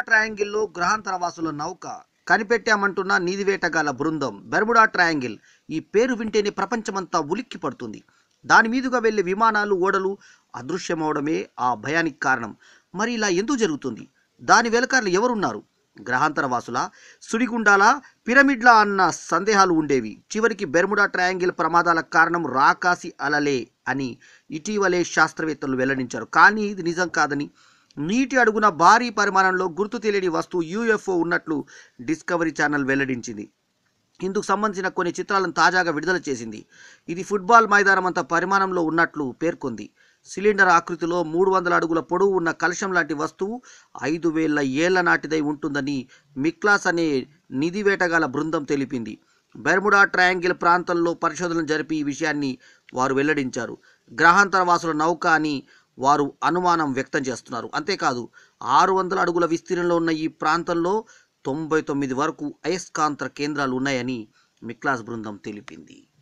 ట్రయాంగిల్లో గ్రహాంతరవాసుల నౌక కనిపెట్టామంటున్న నీదివేటగాళ్ల బృందం. Bermuda triangle ఈ పేరు వింటేనే ప్రపంచమంతా ఉలిక్కి పడుతుంది. దాని మీదుగా వెళ్లే విమానాలు, ఓడలు అదృశ్యమవడమే ఆ భయానికి కారణం. మరి ఇలా ఎందుకు జరుగుతుంది? దాని వెనకాల ఎవరున్నారు? గ్రహాంతరవాసుల, సుడిగుండాల, పిరమిడ్ల అన్న సందేహాలు ఉండేవి. చివరికి బెర్ముడా ట్రయాంగిల్ ప్రమాదాలకు కారణం రాకాసి అలలే అని ఇటీవలే శాస్త్రవేత్తలు వెల్లడించారు. కానీ ఇది నిజం కాదని, నీటి అడుగున భారీ పరిమాణంలో గుర్తు తెలియని వస్తువు యూఎఫ్ఓ ఉన్నట్లు డిస్కవరీ ఛానల్ వెల్లడించింది. ఇందుకు సంబంధించిన కొన్ని చిత్రాలను తాజాగా విడుదల చేసింది. ఇది ఫుట్బాల్ మైదానం అంత పరిమాణంలో ఉన్నట్లు పేర్కొంది. సిలిండర్ ఆకృతిలో 300 అడుగుల పొడవు ఉన్న కలశం లాంటి వస్తువు 5000 ఏళ్ల నాటిదై ఉంటుందని మిక్లాస్ అనే నిధివేటగాళ్ల బృందం తెలిపింది. బెర్ముడా ట్రయాంగిల్ ప్రాంతంలో పరిశోధనలు జరిపి ఈ విషయాన్ని వారు వెల్లడించారు. గ్రహాంతరవాసుల నౌక అని వారు అనుమానం వ్యక్తం చేస్తున్నారు. అంతేకాదు 600 అడుగుల విస్తీర్ణంలో ఉన్న ఈ ప్రాంతంలో 99 వరకు అయస్కాంత కేంద్రాలు ఉన్నాయని మిక్లాస్ బృందం తెలిపింది.